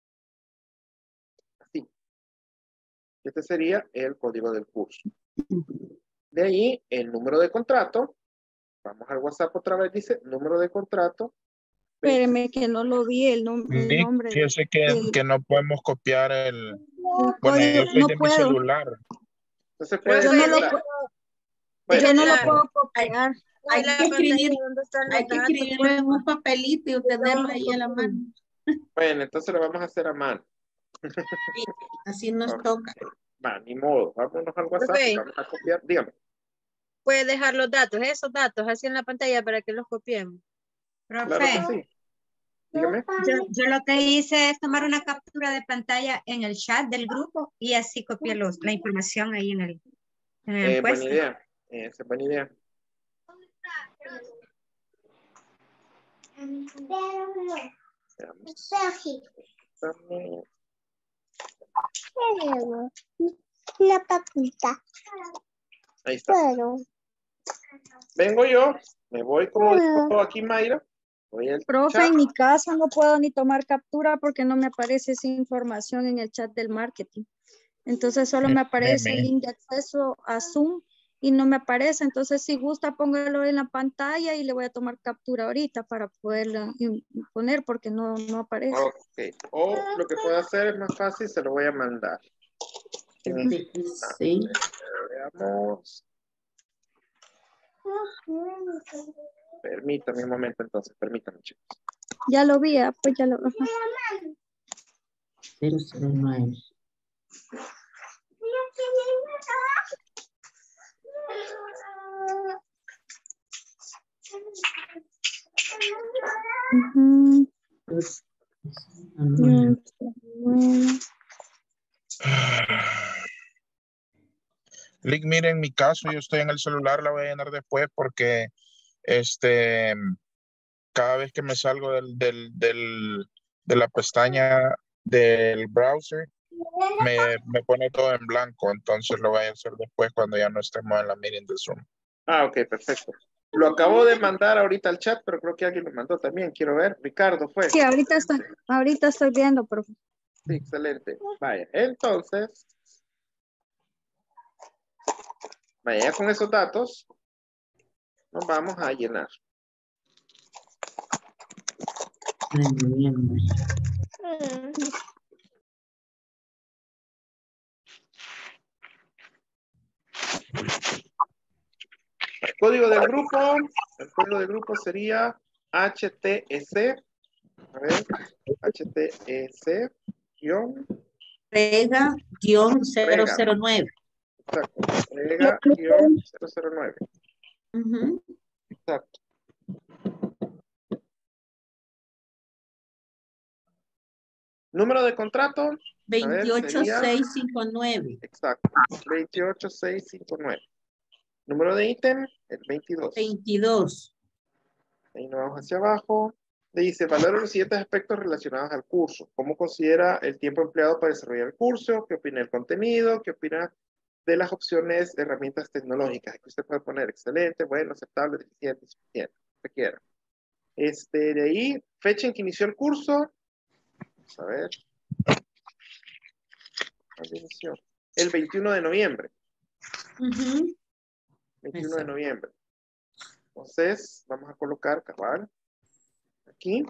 Así. Este sería el código del curso. De ahí, el número de contrato. Vamos al WhatsApp otra vez. Dice, número de contrato. Espéreme que no lo vi el Nick, nombre. fíjese que no podemos copiar el... Bueno, Código, yo soy no de mi puedo. celular. No se puede. Yo no lo mandar. puedo. Bueno, Yo no lo puedo copiar. Hay que escribir, hay que escribirlo en un papelito y tenerlo ahí a la mano. bueno, entonces lo vamos a hacer a mano. Sí, así nos toca. Va, ni modo. Vámonos al WhatsApp y vamos a copiar. Dígame. Puede dejar los datos, esos datos, así en la pantalla para que los copiemos. Claro Profe, que sí. Dígame. yo lo que hice es tomar una captura de pantalla en el chat del grupo y así copié la información ahí en el Buena encuesta. idea. Esa es buena idea. Veamos. La papita. Ahí está. Vengo yo. Me voy como dijo aquí Mayra. Voy al Profe, chat. en mi caso no puedo ni tomar captura porque no me aparece esa información en el chat del marketing. Entonces solo me aparece el link de acceso a Zoom y no me aparece. Entonces si gusta póngalo en la pantalla y le voy a tomar captura ahorita para poderla poner porque no aparece. Ok. O lo que puedo hacer es más fácil, se lo voy a mandar. Sí. Veamos. Permítame un momento entonces, permítame chicos. Ya lo vi, pues ya lo vi. 009. Lick, mire, en mi caso, yo estoy en el celular, la voy a llenar después porque cada vez que me salgo de la pestaña del browser, me pone todo en blanco, entonces lo voy a hacer después cuando ya no estemos en la meeting de Zoom. Ah, ok, perfecto. Lo acabo de mandar ahorita al chat, pero creo que alguien lo mandó también. Quiero ver. Ricardo fue. Sí, ahorita estoy viendo, profe. Sí, excelente. Vaya, entonces. Vaya, ya con esos datos nos vamos a llenar. El código del grupo sería HTEC. A ver, HTEC guión. Rega-009. Exacto. Rega-009. Exacto. Número de contrato. 28659. Exacto. 28659. Número de ítem, el 22. 22. Ahí nos vamos hacia abajo. Dice, valora los siguientes aspectos relacionados al curso. ¿Cómo considera el tiempo empleado para desarrollar el curso? ¿Qué opina del contenido? ¿Qué opina de las opciones de herramientas tecnológicas? Aquí usted puede poner excelente, bueno, aceptable, deficiente, insuficiente, lo que quiera. De ahí, fecha en que inició el curso. Vamos a ver. ¿Cuándo inició? El 21 de noviembre. 21 de noviembre. Entonces, vamos a colocar cabal aquí.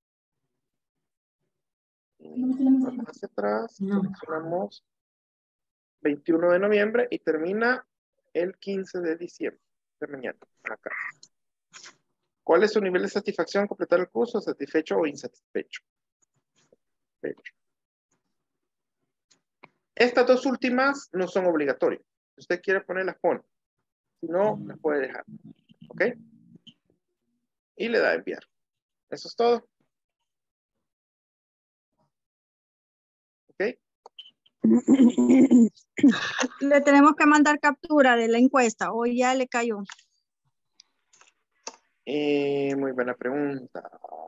Vamos hacia atrás. Seleccionamos 21 de noviembre y termina el 15 de diciembre. De mañana. Acá. ¿Cuál es su nivel de satisfacción al completar el curso? ¿Satisfecho o insatisfecho? Estas dos últimas no son obligatorias. Si usted quiere ponerlas, pone. Si no, las puede dejar. ¿Ok? Y le da a enviar. Eso es todo. ¿Ok? Le tenemos que mandar captura de la encuesta o ya le cayó. Muy buena pregunta.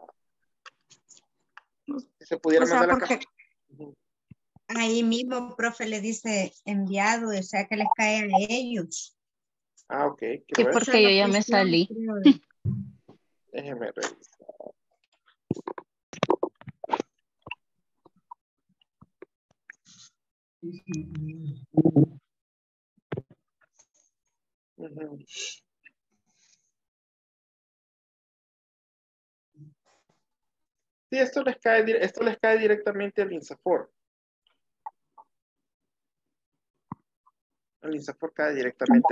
Se pudiera O sea, mandar la porque captura. ahí mismo, profe, le dice enviado, o sea, que les cae a ellos. Ah, ok. Sí, Quiero ver. porque yo ya me salí. Déjeme revisar. Ujú. Sí, esto les cae directamente al INSAFOR. Al INSAFOR cae directamente.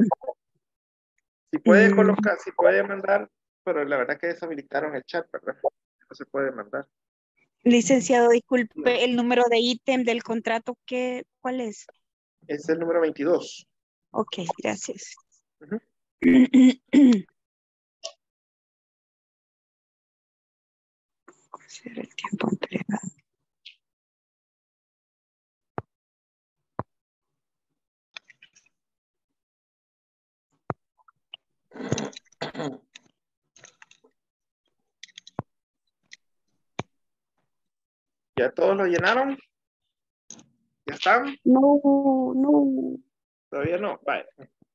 Si puede colocar, si puede mandar, pero la verdad que deshabilitaron el chat, ¿verdad? No se puede mandar. Licenciado, disculpe, el número de ítem del contrato, ¿cuál es? Es el número 22. Ok, gracias. Ujú. Considera el tiempo empleado. ¿Ya todos lo llenaron? ¿Ya están? No. Todavía no. Vale.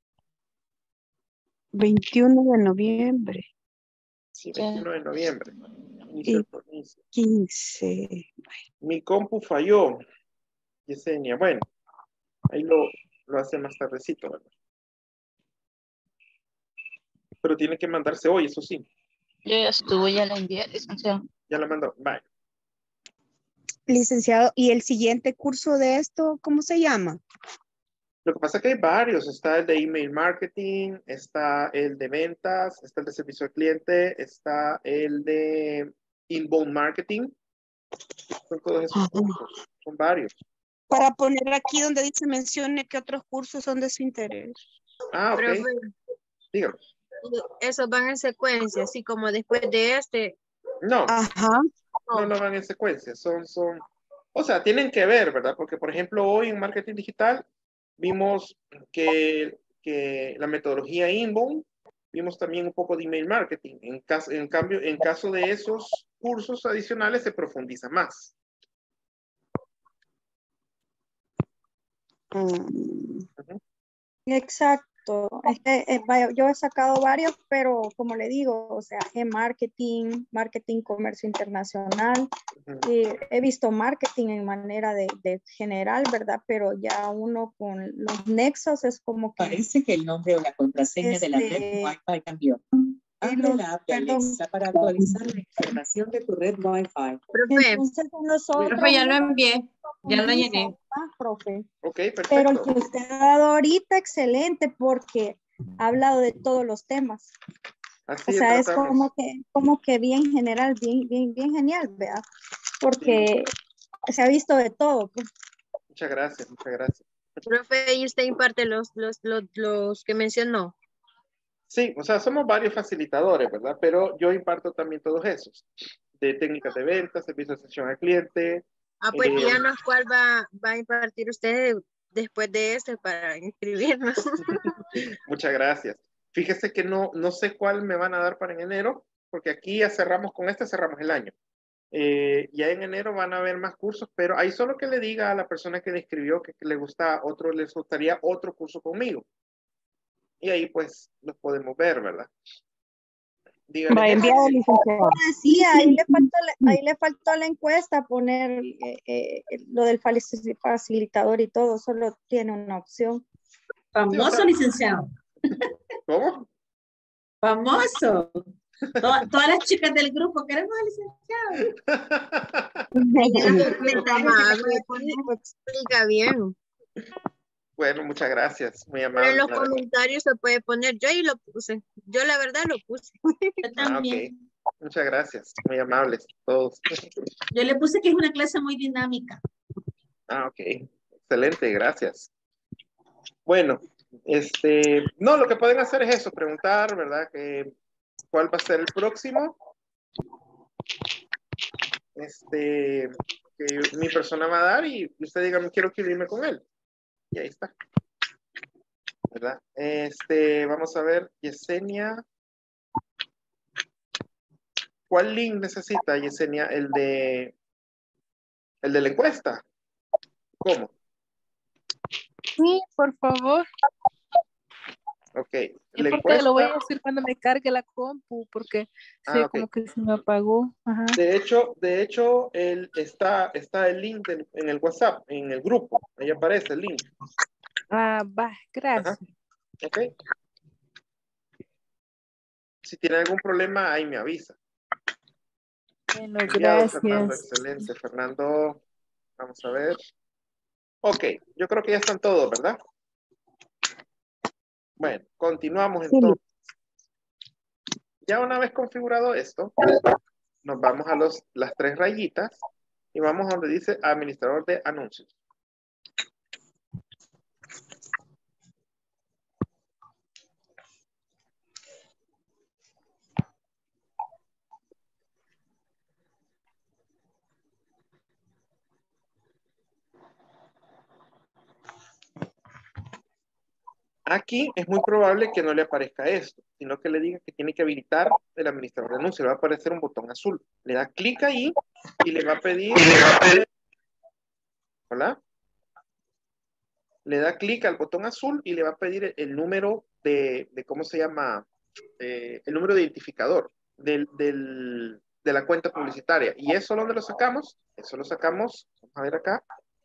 21 de noviembre. Sí, 21 de noviembre. Inicio Y el permiso. 15. Mi compu falló, Yesenia. Bueno, ahí lo hace más tardecito, ¿verdad? Pero tiene que mandarse hoy, eso sí. Yo ya estuve, ya la envié, licenciado. Ya la mandó. Bye. Licenciado, ¿y el siguiente curso de esto, cómo se llama? Lo que pasa es que hay varios. Está el de email marketing, está el de ventas, está el de servicio al cliente, está el de inbound marketing. Son todos esos cursos. Son varios. Para poner aquí donde dice mencione que otros cursos son de su interés. Ah, ok. Profe, Dígame. esos van en secuencia, así como después de este. No. Ajá. No van en secuencia. O sea, tienen que ver, ¿verdad? Porque, por ejemplo, hoy en marketing digital vimos que la metodología inbound, vimos también un poco de email marketing. En cambio, en caso de esos cursos adicionales se profundiza más. Exacto. Es que, vaya, yo he sacado varios, pero como le digo, o sea, en marketing, comercio internacional, he visto marketing en manera de general, ¿verdad? Pero ya uno con los nexos es como que... Parece que el nombre o la contraseña de la red Wi-Fi cambió. Abre la app de Alexa para actualizar la información de tu red Wi-Fi. Profe, Entonces, nosotros... Profe, ya lo envié, ya lo llené. Profe. Ok, perfecto. Pero el que usted ha dado ahorita, excelente, porque ha hablado de todos los temas. Así o sea, es tratamos. como que bien general, bien genial, ¿verdad? Porque se ha visto de todo. Pues. Muchas gracias. profe, ¿y usted imparte los que mencionó? Sí, o sea, somos varios facilitadores, ¿verdad? Pero yo imparto también todos esos. De técnicas de venta, servicio de atención al cliente. Pues díganos cuál va a impartir usted después de este para inscribirnos. Muchas gracias. Fíjese que no sé cuál me van a dar para en enero, porque aquí ya cerramos cerramos el año. Ya en enero van a haber más cursos, pero ahí solo que le diga a la persona que le escribió que les gustaría otro curso conmigo. Y ahí pues los podemos ver, ¿verdad? Va enviado, licenciado. Sí, ahí le faltó la encuesta poner lo del facilitador y todo, solo tiene una opción. Famoso, licenciado. ¿Cómo? Famoso. Todas las chicas del grupo queremos al licenciado. Explica bien. Bueno, muchas gracias. Muy Pero amable. en los comentarios se puede poner, yo ahí lo puse. Yo la verdad lo puse. Yo también. Okay. Muchas gracias. Muy amables todos. Yo le puse que es una clase muy dinámica. Ok. Excelente, gracias. Bueno, no, lo que pueden hacer es eso, preguntar, ¿verdad? ¿Cuál va a ser el próximo? Que mi persona va a dar y usted diga, quiero inscribirme con él. Y ahí está. ¿Verdad? Vamos a ver, Yesenia. ¿Cuál link necesita, Yesenia? El de la encuesta. ¿Cómo? Sí, por favor. Ok. Es La porque lo voy a encuesta. hacer cuando me cargue la compu, porque Ah, ok. como que se me apagó. Ajá. De hecho, está el link en el WhatsApp, en el grupo. Ahí aparece el link. Ah, va, gracias. Ajá. Ok. Si tiene algún problema, ahí me avisa. Bueno, Enviado, Fernando, gracias. excelente. Fernando, vamos a ver. Ok, yo creo que ya están todos, ¿verdad? Bueno, continuamos entonces. Ya una vez configurado esto, nos vamos a las 3 rayitas y vamos donde dice administrador de anuncios. Aquí es muy probable que no le aparezca esto, sino que le diga que tiene que habilitar el administrador de anuncios. Le va a aparecer un botón azul. Le da clic ahí y le va a pedir... ¿Hola? Le da clic al botón azul y le va a pedir el número de ¿cómo se llama? El número de identificador de la cuenta publicitaria. ¿Y eso dónde lo sacamos? Eso lo sacamos, vamos a ver acá.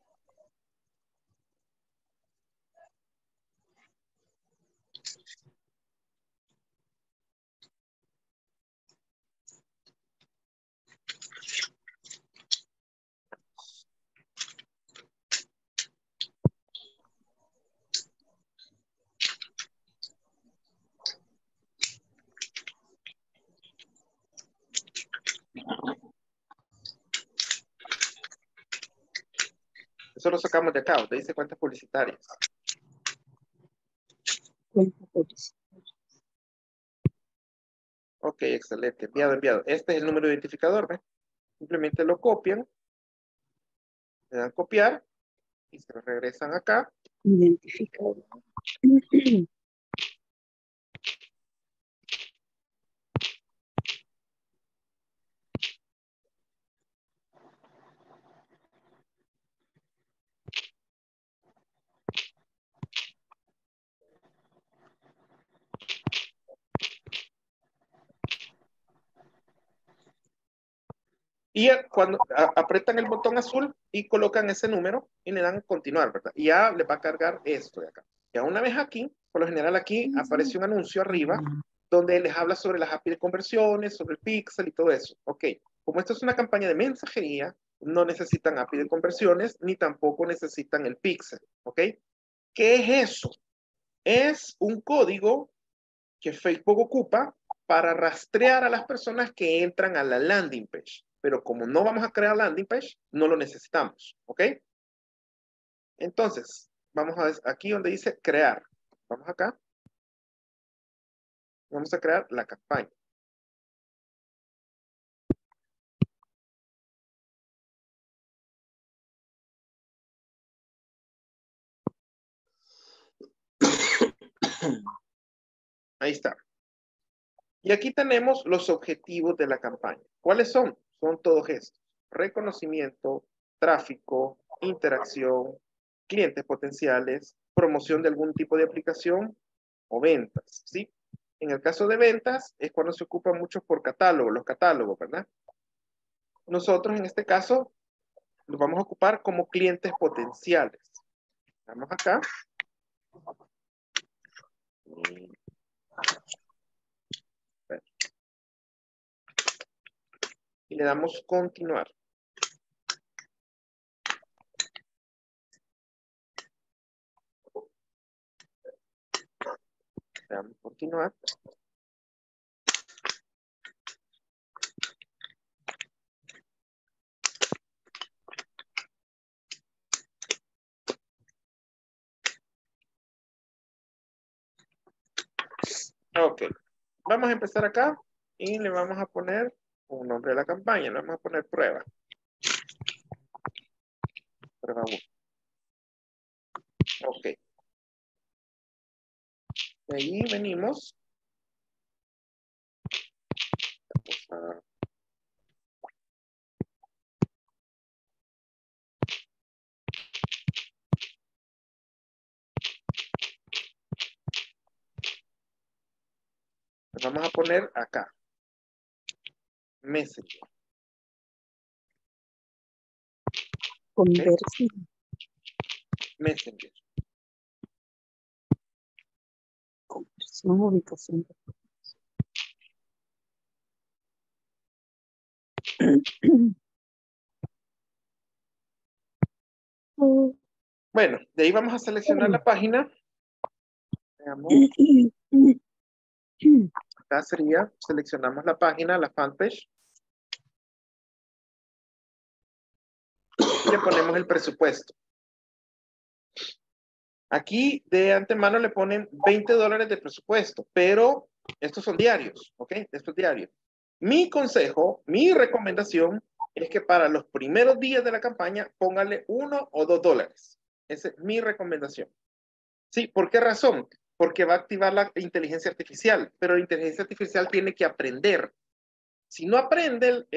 Eso lo sacamos de acá, donde dice cuentas publicitarias. Ok, excelente. Enviado, enviado. Este es el número de identificador, ¿ves? Simplemente lo copian, le dan copiar y se lo regresan acá. Identificador. Y cuando apretan el botón azul y colocan ese número y le dan continuar, ¿verdad? Y ya le va a cargar esto de acá. Ya una vez aquí, por lo general aquí aparece un anuncio arriba donde les habla sobre las API de conversiones, sobre el pixel y todo eso. Ok, como esto es una campaña de mensajería, no necesitan API de conversiones ni tampoco necesitan el pixel. Ok, ¿qué es eso? Es un código que Facebook ocupa para rastrear a las personas que entran a la landing page. Pero como no vamos a crear landing page, no lo necesitamos, ¿ok? Entonces, vamos a ver aquí donde dice crear. Vamos acá. Vamos a crear la campaña. Ahí está. Y aquí tenemos los objetivos de la campaña. ¿Cuáles son? Son todos estos. Reconocimiento, tráfico, interacción, clientes potenciales, promoción de algún tipo de aplicación o ventas, ¿sí? En el caso de ventas es cuando se ocupa mucho por catálogo, los catálogos, ¿verdad? Nosotros en este caso los vamos a ocupar como clientes potenciales. Vamos acá. Y le damos continuar. Le damos continuar. Ok. Vamos a empezar acá y le vamos a poner un nombre de la campaña. Le vamos a poner prueba. Prueba 1. Ok. De ahí venimos. Vamos a... le vamos a poner acá. Messenger. Conversión. Messenger. Conversión, ubicación. Bueno, de ahí vamos a seleccionar la página. Veamos. Acá sería, seleccionamos la página, la fanpage. Y le ponemos el presupuesto. Aquí de antemano le ponen $20 de presupuesto, pero estos son diarios, ¿ok? Esto es diario. Mi consejo, mi recomendación es que para los primeros días de la campaña póngale $1 o $2. Esa es mi recomendación. Sí, ¿por qué razón? Porque va a activar la inteligencia artificial, pero la inteligencia artificial tiene que aprender. Si no aprende,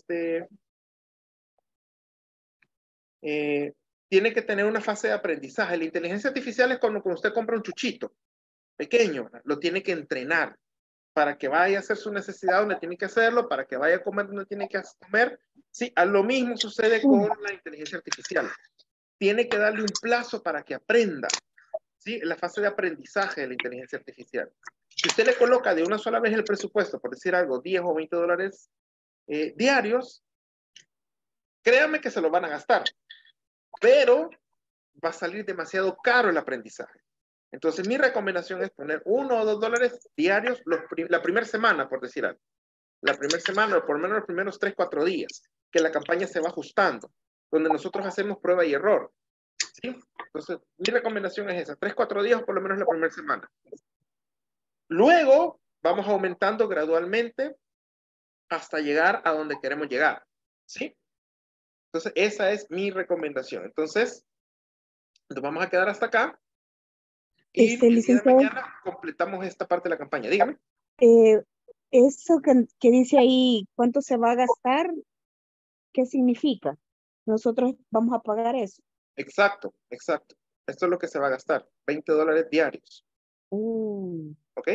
tiene que tener una fase de aprendizaje. La inteligencia artificial es cuando usted compra un chuchito pequeño, lo tiene que entrenar para que vaya a hacer su necesidad donde tiene que hacerlo, para que vaya a comer donde tiene que comer. Sí, a lo mismo sucede con la inteligencia artificial. Tiene que darle un plazo para que aprenda. ¿Sí? La fase de aprendizaje de la inteligencia artificial. Si usted le coloca de una sola vez el presupuesto, por decir algo, $10 o $20 diarios, créanme que se lo van a gastar, pero va a salir demasiado caro el aprendizaje. Entonces, mi recomendación es poner $1 o $2 diarios la primera semana, por decir algo. La primera semana, o por lo menos los primeros 3, 4 días, que la campaña se va ajustando, donde nosotros hacemos prueba y error. ¿Sí? Entonces, mi recomendación es esa, 3, 4 días, o por lo menos la primera semana. Luego, vamos aumentando gradualmente hasta llegar a donde queremos llegar. ¿Sí? Entonces, esa es mi recomendación. Entonces, nos vamos a quedar hasta acá. Y el día de licenciado, mañana completamos esta parte de la campaña. Dígame. eso que dice ahí, ¿cuánto se va a gastar? ¿Qué significa? Nosotros vamos a pagar eso. Exacto, exacto. Esto es lo que se va a gastar. $20 diarios. ¿Ok?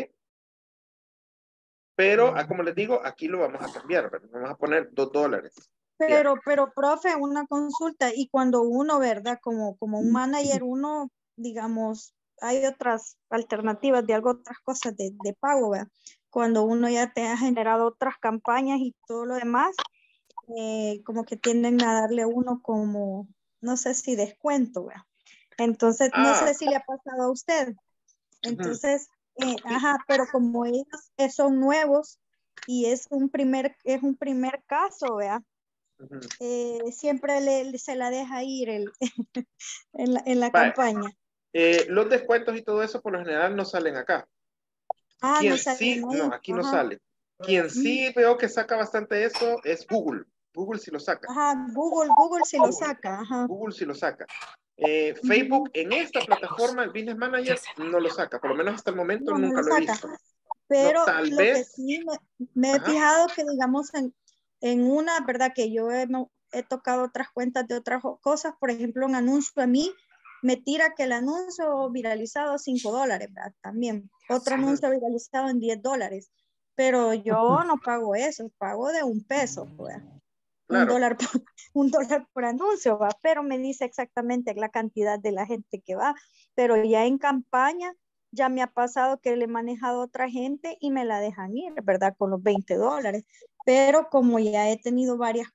Pero, como les digo, aquí lo vamos a cambiar, ¿verdad? Vamos a poner $2. Pero, profe, una consulta, y cuando uno, ¿verdad? Como un manager, uno, digamos, hay otras alternativas de algo, otras cosas de pago, ¿verdad? Cuando uno ya te ha generado otras campañas y todo lo demás, como que tienden a darle a uno como, no sé si descuento, ¿verdad? Entonces, no sé si le ha pasado a usted. Entonces, ajá, pero como ellos son nuevos y es un primer caso, ¿verdad? Siempre se la deja ir en la campaña. Los descuentos y todo eso por lo general no salen acá. No salen ahí. No, aquí no sale. Quien sí veo que saca bastante eso es Google. Google sí lo saca. Ajá, Google sí lo saca. Ajá. Google sí lo saca. Facebook en esta plataforma, el Business Manager, no lo saca. Por lo menos hasta el momento nunca lo he visto. Pero tal lo vez, que sí me he fijado que, digamos, en una, ¿verdad? Que yo he tocado otras cuentas de otras cosas. Por ejemplo, un anuncio a mí me tira que el anuncio viralizado $5, ¿verdad? También. Otro anuncio viralizado en $10. Pero yo no pago eso, pago de $1, ¿verdad? Claro. $1 por anuncio, ¿va? Pero me dice exactamente la cantidad de la gente que va. Pero ya en campaña ya me ha pasado que le he manejado a otra gente y me la dejan ir, ¿verdad? Con los $20. Pero como ya he tenido varias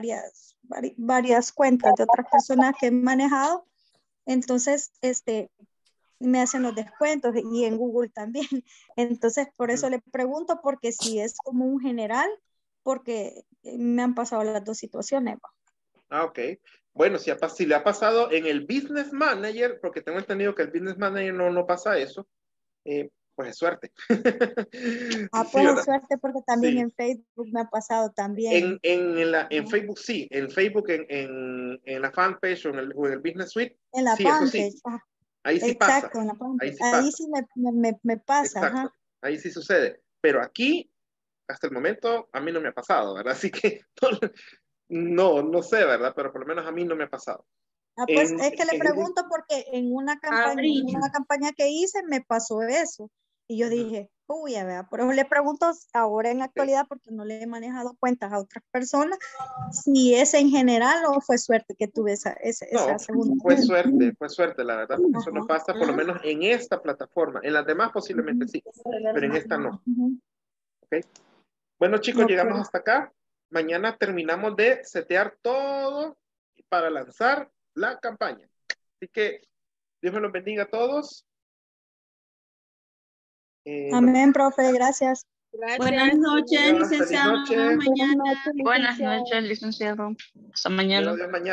cuentas de otras personas que he manejado, entonces me hacen los descuentos y en Google también. Entonces, por eso le pregunto, porque si es como un general, porque me han pasado las dos situaciones. Ok. Bueno, si le ha pasado en el Business Manager, porque tengo entendido que el Business Manager no pasa eso, pues es suerte. Ah, Sí, pues ¿verdad? es suerte porque también Sí. en Facebook me ha pasado también. En Facebook sí, en Facebook, en la fanpage o en el Business Suite, En la sí, eso sí. fanpage. Ah, Ahí sí pasa. exacto, en la fanpage. Ahí sí Ahí pasa. sí me pasa, Exacto. ajá. Ahí sí sucede. Pero aquí, hasta el momento, a mí no me ha pasado, ¿verdad? Así que no sé, ¿verdad? Pero por lo menos a mí no me ha pasado. Ah, pues es que le En- pregunto porque en una campaña que hice me pasó eso. Y yo dije, uy, a ver, pero le pregunto ahora en la actualidad porque no le he manejado cuentas a otras personas si es en general o fue suerte que tuve esa No, segunda. fue suerte, la verdad, porque eso no pasa por lo menos en esta plataforma. En las demás posiblemente sí, pero en esta no. ¿Ok? Bueno, chicos, llegamos hasta acá. Mañana terminamos de setear todo para lanzar la campaña. Así que Dios me los bendiga a todos. Amén, profe, gracias. Buenas noches, Feliz licenciado. noche. Nos vemos mañana. Buenas noches, licenciado. Hasta mañana. Dios, mañana.